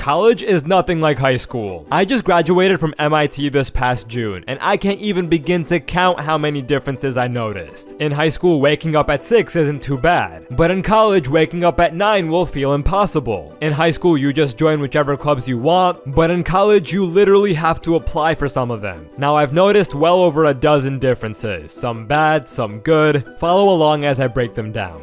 College is nothing like high school. I just graduated from MIT this past June, and I can't even begin to count how many differences I noticed. In high school, waking up at 6 isn't too bad, but in college, waking up at 9 will feel impossible. In high school, you just join whichever clubs you want, but in college, you literally have to apply for some of them. Now, I've noticed well over a dozen differences, some bad, some good. Follow along as I break them down.